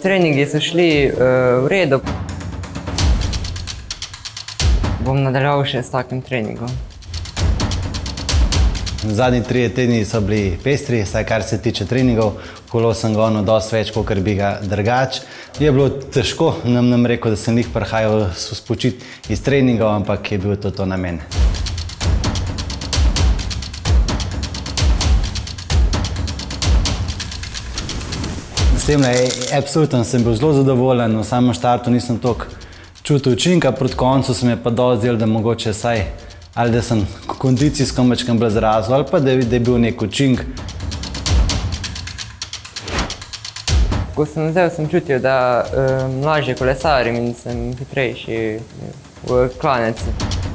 Treningi so šli v redu. Bom nadaljeval še s takim treningom. Zadnji 3 tedni so bili pestri, saj kar se tiče treningov. Kolo sem gonil dosti več, kakor bi ga drugače. Je bilo težko, nam rekel, da sem jih prihajal spočiti iz treningov, ampak je bil to namen. S tem absolutno sem bil zelo zadovoljen, v samem štartu nisem toliko čutil učinka, proti koncu se mi je pa dosti zdelo, da mogoče saj ali da sem kondicijsko malo bolj zrasel, ali pa da je bil nek učinek. Ko sem vzel, sem čutil, da lažje kolesarim in sem hitrejši v klanec.